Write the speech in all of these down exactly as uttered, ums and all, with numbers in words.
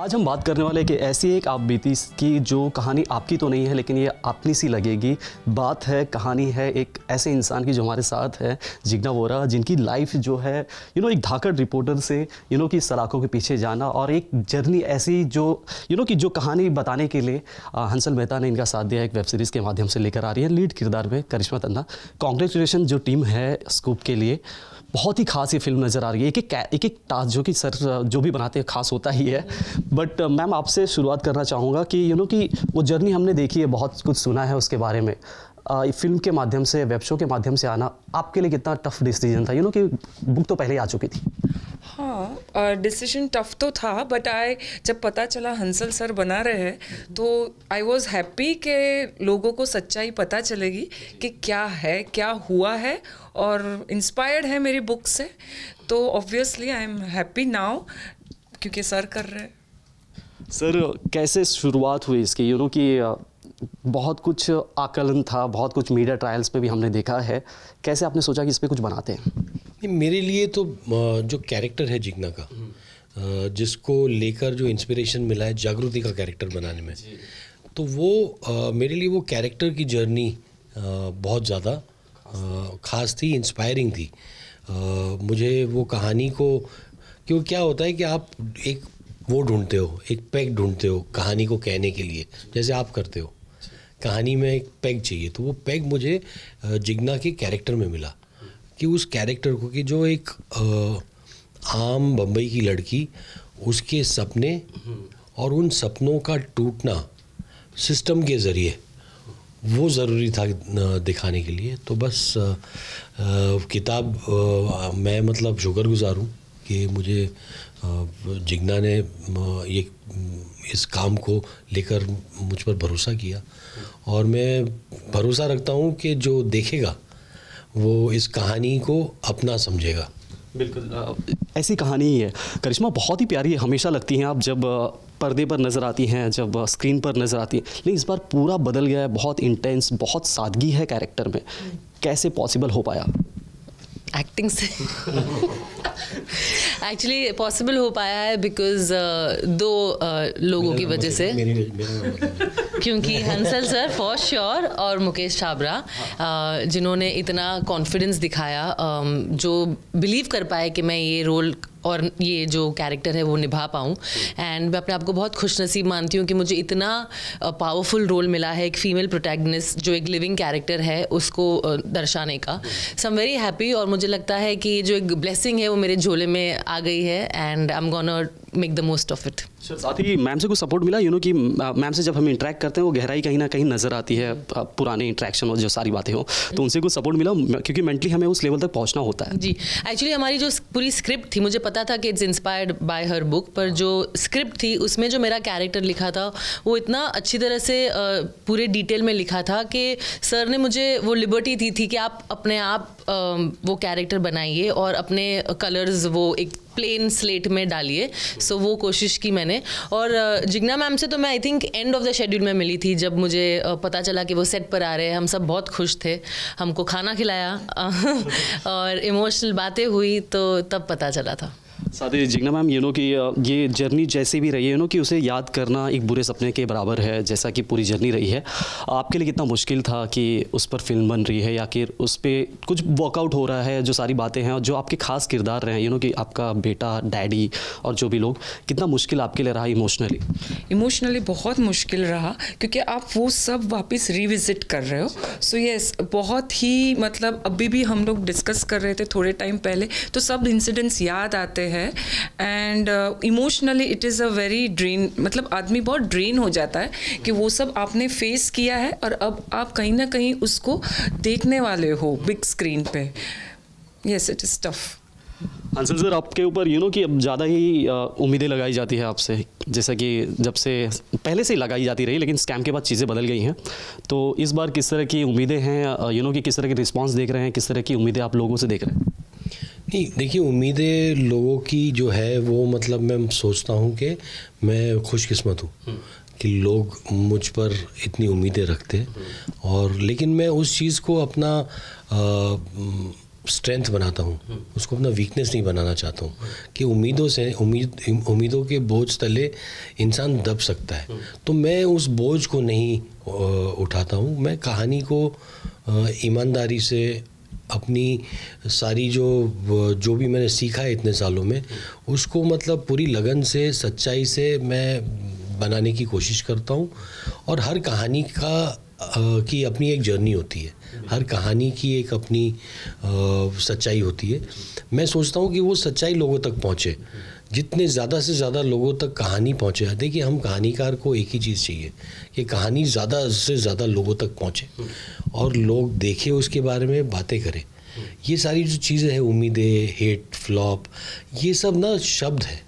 आज हम बात करने वाले हैं कि ऐसी एक आप बीती की जो कहानी आपकी तो नहीं है लेकिन ये अपनी सी लगेगी। बात है, कहानी है एक ऐसे इंसान की जो हमारे साथ है, जिग्ना वोरा, जिनकी लाइफ जो है यू नो एक धाकड़ रिपोर्टर से यू नो की सलाखों के पीछे जाना और एक जर्नी ऐसी जो यू नो की जो कहानी बताने के लिए हंसल मेहता ने इनका साथ दिया एक वेब सीरीज़ के माध्यम से लेकर आ रही है लीड किरदार में करिश्मा तन्ना। कॉन्ग्रेचुलेशन जो टीम है स्कूप के लिए, बहुत ही खास ये फिल्म नज़र आ रही है। एक एक एक एक टास्क जो कि सर जो भी बनाते हैं खास होता ही है। बट मैम आपसे शुरुआत करना चाहूँगा कि यू नो कि वो जर्नी हमने देखी है, बहुत कुछ सुना है उसके बारे में। आ, फिल्म के माध्यम से, वेब शो के माध्यम से आना आपके लिए कितना टफ डिसीजन था? यू नो कि बुक तो पहले ही आ चुकी थी। हाँ, डिसीजन टफ तो था, बट आई जब पता चला हंसल सर बना रहे हैं तो आई वॉज हैप्पी कि लोगों को सच्चाई पता चलेगी कि क्या है, क्या हुआ है, और इंस्पायर्ड है मेरी बुक से। तो obviously I am happy now क्योंकि सर कर रहे हैं। सर कैसे शुरुआत हुई इसकी? यू नो कि बहुत कुछ आकलन था, बहुत कुछ मीडिया ट्रायल्स पे भी हमने देखा है, कैसे आपने सोचा कि इस पे कुछ बनाते हैं? मेरे लिए तो जो कैरेक्टर है जिग्ना का, जिसको लेकर जो इंस्पिरेशन मिला है जागृति का कैरेक्टर बनाने में, तो वो मेरे लिए वो कैरेक्टर की जर्नी बहुत ज़्यादा ख़ास थी, इंस्पायरिंग थी। मुझे वो कहानी को, क्यों क्या होता है कि आप एक वो ढूंढते हो, एक पैग ढूंढते हो कहानी को कहने के लिए, जैसे आप करते हो। कहानी में एक पैग चाहिए, तो वो पैग मुझे जिग्ना के कैरेक्टर में मिला कि उस कैरेक्टर को, कि जो एक आ, आम बम्बई की लड़की, उसके सपने और उन सपनों का टूटना सिस्टम के ज़रिए, वो ज़रूरी था दिखाने के लिए। तो बस आ, आ, किताब आ, मैं मतलब शुक्रगुजार हूँ कि मुझे आ, जिग्ना ने ये इस काम को लेकर मुझ पर भरोसा किया, और मैं भरोसा रखता हूँ कि जो देखेगा वो इस कहानी को अपना समझेगा। बिल्कुल ऐसी कहानी ही है। करिश्मा बहुत ही प्यारी है, हमेशा लगती हैं आप जब पर्दे पर नज़र आती हैं, जब स्क्रीन पर नज़र आती हैं, लेकिन इस बार पूरा बदल गया है, बहुत इंटेंस, बहुत सादगी है कैरेक्टर में। कैसे पॉसिबल हो पाया? एक्टिंग से एक्चुअली पॉसिबल हो पाया है बिकॉज uh, दो uh, लोगों की वजह से, क्योंकि हंसल सर फॉर श्योर और मुकेश छाबरा uh, जिन्होंने इतना कॉन्फिडेंस दिखाया, um, जो बिलीव कर पाए कि मैं ये रोल और ये जो कैरेक्टर है वो निभा पाऊँ। एंड मैं अपने आप को बहुत खुशनसीब मानती हूँ कि मुझे इतना पावरफुल रोल मिला है, एक फ़ीमेल प्रोटैगनिस्ट जो एक लिविंग कैरेक्टर है उसको दर्शाने का। So I am very happy, और मुझे लगता है कि ये जो एक ब्लेसिंग है वो मेरे झोले में आ गई है, and I am gonna make the most of it. साथ ही मैम से कुछ सपोर्ट मिला? यू नो कि मैम से जब हम इंटरेक्ट करते हैं वो गहराई कहीं ना कहीं नज़र आती है, पुराने इंटरेक्शन और जो सारी बातें हो, तो उनसे कुछ सपोर्ट मिला? क्योंकि मेंटली हमें उस लेवल तक पहुंचना होता है। जी, एक्चुअली हमारी जो पूरी स्क्रिप्ट थी, मुझे पता था कि it's inspired by her book, पर जो स्क्रिप्ट थी उसमें जो मेरा कैरेक्टर लिखा था वो इतना अच्छी तरह से पूरे डिटेल में लिखा था कि सर ने मुझे वो लिबर्टी दी थी कि आप अपने आप वो कैरेक्टर बनाइए और अपने कलर्स वो एक प्लेन स्लेट में डालिए। सो so, वो कोशिश की मैंने। और जिग्ना मैम से तो मैं I think end of the schedule में मिली थी, जब मुझे पता चला कि वो सेट पर आ रहे हैं। हम सब बहुत खुश थे, हमको खाना खिलाया और इमोशनल बातें हुई, तो तब पता चला था। साथ ही जिग्ना मैम, यू नो कि ये जर्नी जैसी भी रही है, यू नो कि उसे याद करना एक बुरे सपने के बराबर है, जैसा कि पूरी जर्नी रही है। आपके लिए कितना मुश्किल था कि उस पर फिल्म बन रही है या कि उस पर कुछ वर्कआउट हो रहा है, जो सारी बातें हैं और जो आपके खास किरदार रहे हैं, यू नो कि आपका बेटा, डैडी और जो भी लोग, कितना मुश्किल आपके लिए रहा इमोशनली? इमोशनली बहुत मुश्किल रहा, क्योंकि आप वो सब वापस रिविजिट कर रहे हो। सो यस, बहुत ही मतलब अभी भी हम लोग डिस्कस कर रहे थे थोड़े टाइम पहले, तो सब इंसिडेंट्स याद आते हैं। And emotionally it is a very drain, मतलब आदमी बहुत ड्रेन हो जाता है कि वो सब आपने फेस किया है और अब आप कहीं ना कहीं उसको देखने वाले हो बिग स्क्रीन पे। Yes, it is tough. Hansal sir, आपके ऊपर यू नो कि अब ज़्यादा ही उम्मीदें लगाई जाती है आपसे, जैसा कि जब से पहले से ही लगाई जाती रही, लेकिन स्कैम के बाद चीज़ें बदल गई हैं। तो इस बार किस तरह की उम्मीदें हैं, यू नो कि किस तरह के रिस्पांस देख रहे हैं, किस तरह की उम्मीदें आप लोगों से देख रहे हैं? नहीं, देखिए, उम्मीदें लोगों की जो है वो, मतलब मैं सोचता हूँ कि मैं खुशकिस्मत हूँ कि लोग मुझ पर इतनी उम्मीदें रखते हैं। और लेकिन मैं उस चीज़ को अपना आ, स्ट्रेंथ बनाता हूँ, उसको अपना वीकनेस नहीं बनाना चाहता हूँ कि उम्मीदों से उम्मीद उम्मीदों के बोझ तले इंसान दब सकता है। तो मैं उस बोझ को नहीं उठाता हूँ। मैं कहानी को ईमानदारी से अपनी सारी जो जो भी मैंने सीखा है इतने सालों में, उसको मतलब पूरी लगन से सच्चाई से मैं बनाने की कोशिश करता हूँ। और हर कहानी का Uh, की अपनी एक जर्नी होती है, हर कहानी की एक अपनी uh, सच्चाई होती है। मैं सोचता हूँ कि वो सच्चाई लोगों तक पहुँचे, जितने ज़्यादा से ज़्यादा लोगों तक कहानी पहुँचे। देखिए, हम कहानीकार को एक ही चीज़ चाहिए कि कहानी ज़्यादा से ज़्यादा लोगों तक पहुँचे और लोग देखें, उसके बारे में बातें करें। ये सारी जो चीज़ें हैं, उम्मीदें, हिट, फ्लॉप, ये सब ना शब्द है,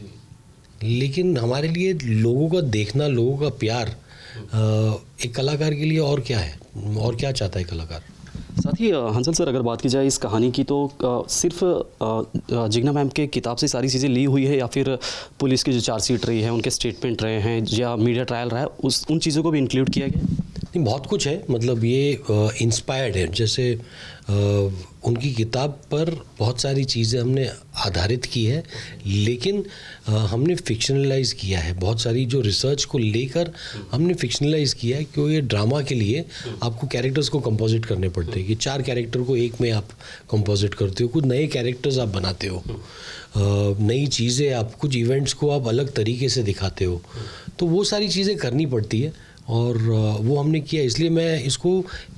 लेकिन हमारे लिए लोगों का देखना, लोगों का प्यार एक कलाकार के लिए और क्या है, और क्या चाहता है कलाकार। साथ ही हंसल सर, अगर बात की जाए इस कहानी की, तो सिर्फ जिग्ना मैम के किताब से सारी चीज़ें ली हुई है, या फिर पुलिस की जो चार्जशीट रही है, उनके स्टेटमेंट रहे हैं, या मीडिया ट्रायल रहा है, उस उन चीज़ों को भी इंक्लूड किया गया? नहीं, बहुत कुछ है। मतलब ये इंस्पायर्ड है, जैसे आ, उनकी किताब पर बहुत सारी चीज़ें हमने आधारित की है, लेकिन आ, हमने फिक्शनलाइज किया है। बहुत सारी जो रिसर्च को लेकर हमने फिक्शनलाइज किया है, क्योंकि ये ड्रामा के लिए आपको कैरेक्टर्स को कंपोजिट करने पड़ते हैं कि चार कैरेक्टर को एक में आप कंपोजिट करते हो, कुछ नए कैरेक्टर्स आप बनाते हो, नई चीज़ें आप, कुछ इवेंट्स को आप अलग तरीके से दिखाते हो, तो वो सारी चीज़ें करनी पड़ती है और वो हमने किया। इसलिए मैं इसको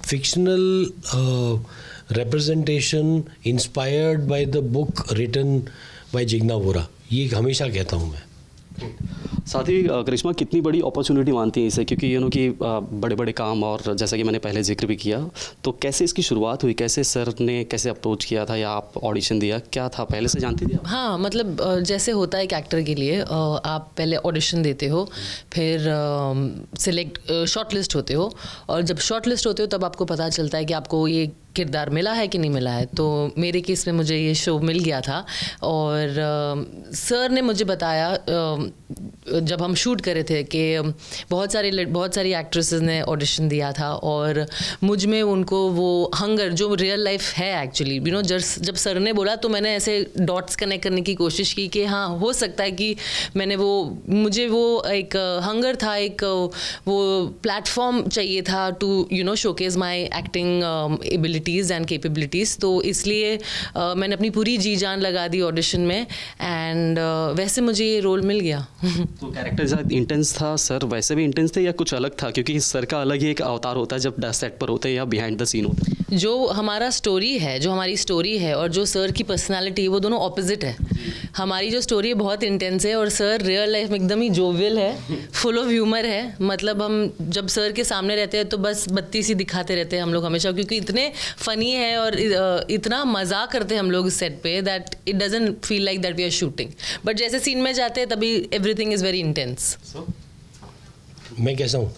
fictional representation inspired by the book written by Jigna Vora, ये हमेशा कहता हूँ मैं। साथ ही करिश्मा, कितनी बड़ी अपॉर्चुनिटी मानती हैं इसे, क्योंकि यू नो कि बड़े बड़े काम, और जैसा कि मैंने पहले जिक्र भी किया, तो कैसे इसकी शुरुआत हुई, कैसे सर ने कैसे अप्रोच किया था, या आप ऑडिशन दिया, क्या था, पहले से जानती थी? हाँ, मतलब जैसे होता है एक एक्टर के लिए, आप पहले ऑडिशन देते हो, फिर सिलेक्ट शॉर्ट लिस्ट होते हो, और जब शॉर्ट लिस्ट होते हो तब आपको पता चलता है कि आपको ये किरदार मिला है कि नहीं मिला है। तो मेरे केस में मुझे ये शो मिल गया था, और आ, सर ने मुझे बताया आ, जब हम शूट कर रहे थे कि बहुत सारी बहुत सारी एक्ट्रेसेस ने ऑडिशन दिया था, और मुझ में उनको वो हंगर जो रियल लाइफ है एक्चुअली, यू नो, जब सर ने बोला तो मैंने ऐसे डॉट्स कनेक्ट करने की कोशिश की कि हाँ, हो सकता है कि मैंने वो मुझे वो एक हंगर था, एक वो प्लेटफॉर्म चाहिए था to you know showcase my acting ability and capabilities. तो इसलिए uh, मैंने अपनी पूरी जी जान लगा दी ऑडिशन में, एंड uh, वैसे मुझे ये रोल मिल गया। तो कैरेक्टर ज़्यादा इंटेंस था, सर वैसे भी इंटेंस थे या कुछ अलग था? क्योंकि सर का अलग ही एक अवतार होता है जब सेट पर होते हैं या बिहाइंड द सीन होते हैं। जो हमारा स्टोरी है जो हमारी स्टोरी है और जो सर की पर्सनालिटी, वो दोनों ऑपोजिट है। हमारी जो स्टोरी है बहुत इंटेंस है, और सर रियल लाइफ में एकदम ही जोवियल है, फुल ऑफ ह्यूमर है। मतलब हम जब सर के सामने रहते हैं तो बस बत्ती सी दिखाते रहते हैं हम लोग हमेशा, क्योंकि इतने फनी है और इतना मजाक करते हैं हम लोग सेट पे, that it doesn't feel like that we are shooting. But जैसे सीन में जाते हैं तभी एवरीथिंग इज़ वेरी इंटेंस। मैं कैसा हूँ?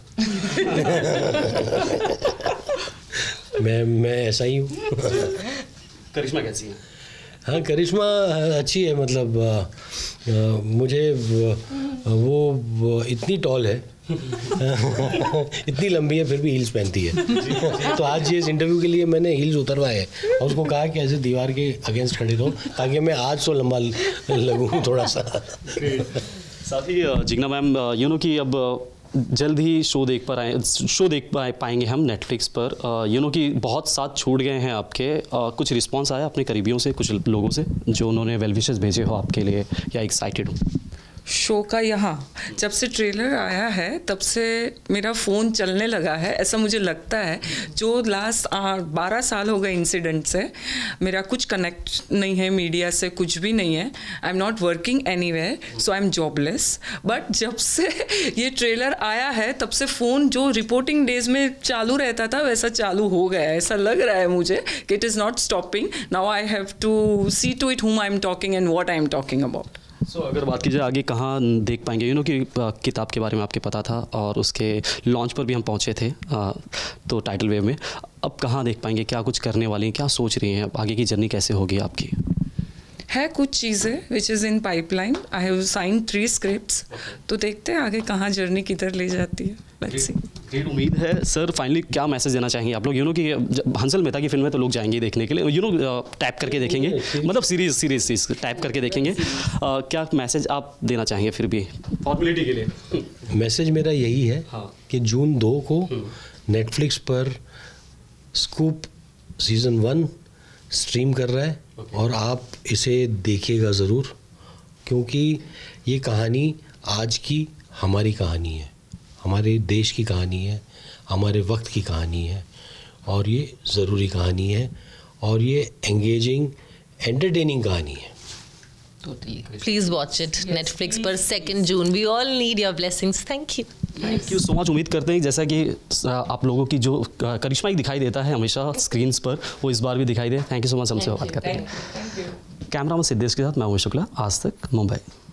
मैं मैं ऐसा ही हूँ। करिश्मा कैसी है? हाँ, करिश्मा अच्छी है। मतलब आ, आ, मुझे वो, वो इतनी टॉल है इतनी लंबी है, फिर भी हील्स पहनती है। तो आज ये इस इंटरव्यू के लिए मैंने हील्स उतरवाए हैं और उसको कहा कि ऐसे दीवार के अगेंस्ट खड़े रहो ताकि मैं आज तो लंबा लगूँ थोड़ा सा। साथ ही जिग्ना मैम, यू नो कि अब जल्द ही शो देख पर आए शो देख पाएंगे हम नेटफ्लिक्स पर। यू नो कि बहुत साथ छूट गए हैं आपके, uh, कुछ रिस्पांस आया अपने करीबियों से, कुछ लोगों से जो उन्होंने वेल विशेस भेजे हो आपके लिए, या एक्साइटेड हो शो का? यहाँ जब से ट्रेलर आया है तब से मेरा फ़ोन चलने लगा है, ऐसा मुझे लगता है। जो लास्ट बारह साल हो गए इंसिडेंट से, मेरा कुछ कनेक्ट नहीं है मीडिया से, कुछ भी नहीं है। I am not working anywhere, so I am jobless. But जब से ये ट्रेलर आया है तब से फ़ोन जो रिपोर्टिंग डेज में चालू रहता था वैसा चालू हो गया है। ऐसा लग रहा है मुझे कि it is not stopping. Now I have to see to it whom I am talking and what I am talking about. So so, अगर बात की जाए आगे कहाँ देख पाएंगे, यू नो कि किताब के बारे में आपके पता था और उसके लॉन्च पर भी हम पहुँचे थे, आ, तो टाइटल वेव में, अब कहाँ देख पाएंगे, क्या कुछ करने वाली हैं, क्या सोच रही हैं, आगे की जर्नी कैसे होगी आपकी? है कुछ चीज़ें which is in pipeline. I have sign three scripts, तो देखते हैं आगे कहाँ जर्नी किधर ले जाती है। Let's see. ग्रेट, उम्मीद है सर फाइनली क्या मैसेज देना चाहेंगे आप लोग, यू नो कि हंसल मेहता की फिल्म है तो लोग जाएंगे देखने के लिए, यू नो टाइप करके देखेंगे, मतलब सीरीज सीरीज सीरीज टाइप करके देखेंगे, uh, क्या मैसेज आप देना चाहेंगे फिर भी फॉर्मेलिटी के लिए? मैसेज मेरा यही है हाँ। कि जून दो को नेटफ्लिक्स पर स्कूप सीज़न वन स्ट्रीम कर रहा है और आप इसे देखिएगा ज़रूर, क्योंकि ये कहानी आज की हमारी कहानी है, हमारे देश की कहानी है, हमारे वक्त की कहानी है, और ये ज़रूरी कहानी है, और ये एंगेजिंग एंटरटेनिंग कहानी है। प्लीज वॉच इट नेटफ्लिक्स पर second June. We all need your blessings. Thank you thank you so much. उम्मीद करते हैं जैसा कि आप लोगों की जो करिश्मा दिखाई देता है हमेशा स्क्रीन्स पर, वो इस बार भी दिखाई दे। थैंक यू सो मच हमसे बात करते हैं। कैमरा में सिद्धेश के साथ मैं हूं शुक्ला, आज तक मुंबई।